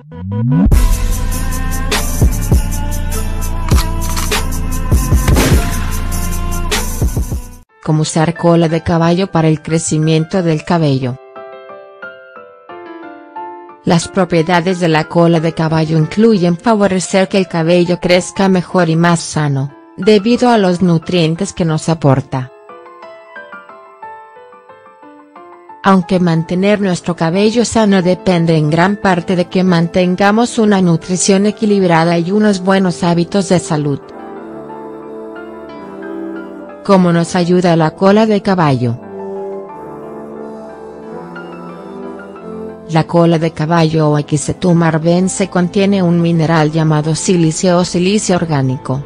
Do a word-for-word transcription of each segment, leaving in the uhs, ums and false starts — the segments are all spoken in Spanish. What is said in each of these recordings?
Cómo usar cola de caballo para el crecimiento del cabello. Las propiedades de la cola de caballo incluyen favorecer que el cabello crezca mejor y más sano, debido a los nutrientes que nos aporta. Aunque mantener nuestro cabello sano depende en gran parte de que mantengamos una nutrición equilibrada y unos buenos hábitos de salud. ¿Cómo nos ayuda la cola de caballo? La cola de caballo o Equisetum arvense contiene un mineral llamado silicio o silicio orgánico.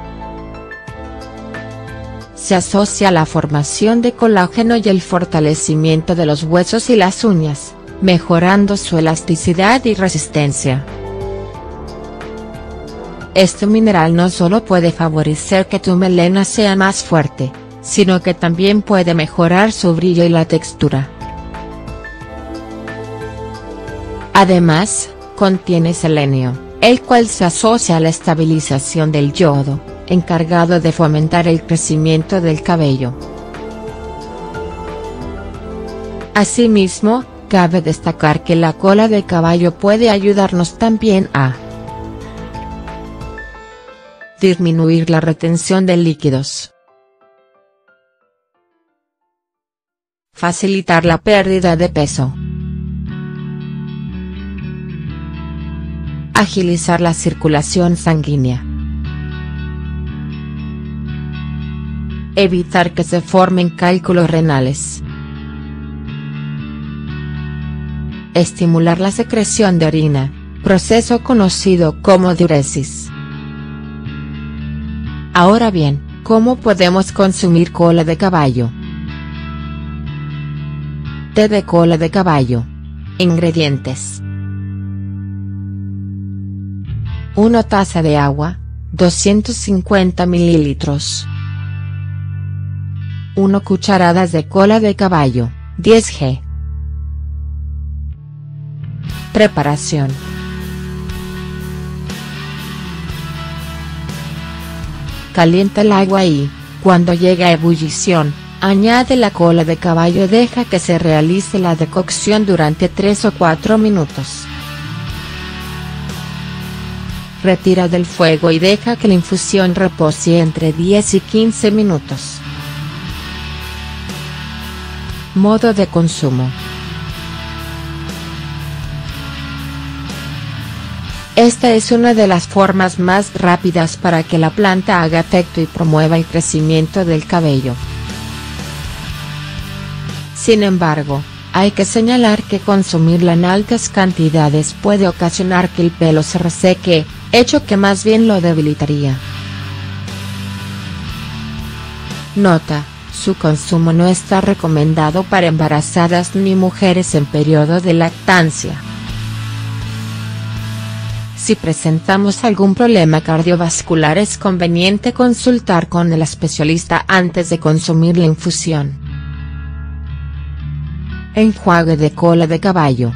Se asocia a la formación de colágeno y el fortalecimiento de los huesos y las uñas, mejorando su elasticidad y resistencia. Este mineral no solo puede favorecer que tu melena sea más fuerte, sino que también puede mejorar su brillo y la textura. Además, contiene selenio, el cual se asocia a la estabilización del yodo, encargado de fomentar el crecimiento del cabello. Asimismo, cabe destacar que la cola de caballo puede ayudarnos también a disminuir la retención de líquidos, facilitar la pérdida de peso, agilizar la circulación sanguínea, evitar que se formen cálculos renales, estimular la secreción de orina, proceso conocido como diuresis. Ahora bien, ¿cómo podemos consumir cola de caballo? Té de cola de caballo. Ingredientes: una taza de agua, doscientos cincuenta mililitros. una cucharadas de cola de caballo, diez gramos. Preparación. Calienta el agua y, cuando llegue a ebullición, añade la cola de caballo y deja que se realice la decocción durante tres o cuatro minutos. Retira del fuego y deja que la infusión repose entre diez y quince minutos. Modo de consumo. Esta es una de las formas más rápidas para que la planta haga efecto y promueva el crecimiento del cabello. Sin embargo, hay que señalar que consumirla en altas cantidades puede ocasionar que el pelo se reseque, hecho que más bien lo debilitaría. Nota: su consumo no está recomendado para embarazadas ni mujeres en periodo de lactancia. Si presentamos algún problema cardiovascular es conveniente consultar con el especialista antes de consumir la infusión. Enjuague de cola de caballo.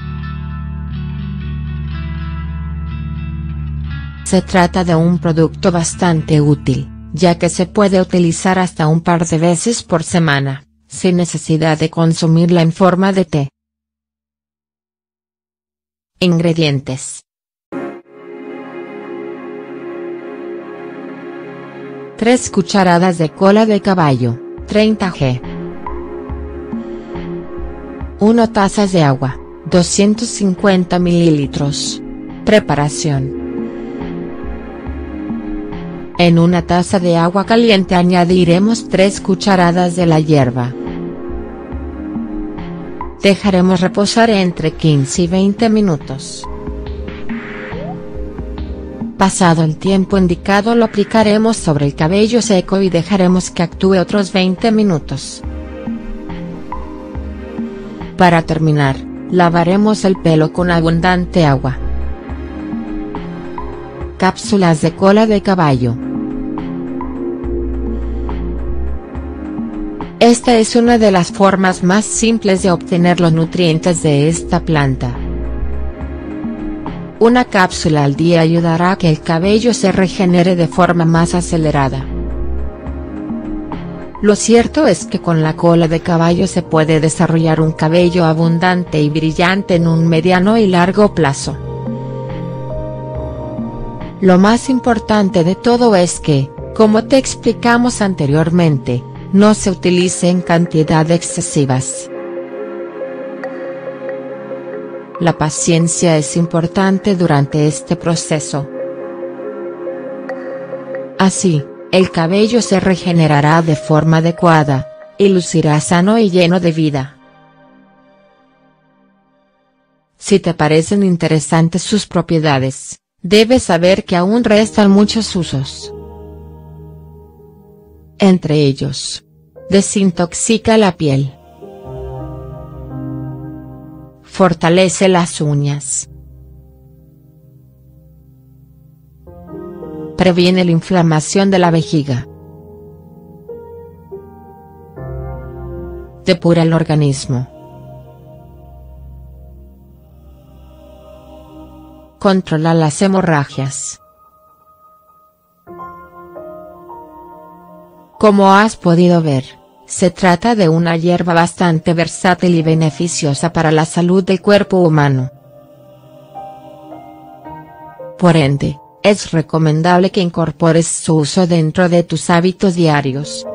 Se trata de un producto bastante útil, ya que se puede utilizar hasta un par de veces por semana, sin necesidad de consumirla en forma de té. Ingredientes: tres cucharadas de cola de caballo, treinta gramos. una taza de agua, doscientos cincuenta mililitros. Preparación. En una taza de agua caliente añadiremos tres cucharadas de la hierba. Dejaremos reposar entre quince y veinte minutos. Pasado el tiempo indicado lo aplicaremos sobre el cabello seco y dejaremos que actúe otros veinte minutos. Para terminar, lavaremos el pelo con abundante agua. Cápsulas de cola de caballo. Esta es una de las formas más simples de obtener los nutrientes de esta planta. Una cápsula al día ayudará a que el cabello se regenere de forma más acelerada. Lo cierto es que con la cola de caballo se puede desarrollar un cabello abundante y brillante en un mediano y largo plazo. Lo más importante de todo es que, como te explicamos anteriormente, no se utilice en cantidades excesivas. La paciencia es importante durante este proceso. Así, el cabello se regenerará de forma adecuada, y lucirá sano y lleno de vida. Si te parecen interesantes sus propiedades, debes saber que aún restan muchos usos. Entre ellos, desintoxica la piel. Fortalece las uñas. Previene la inflamación de la vejiga. Depura el organismo. Controla las hemorragias. Como has podido ver, se trata de una hierba bastante versátil y beneficiosa para la salud del cuerpo humano. Por ende, es recomendable que incorpores su uso dentro de tus hábitos diarios.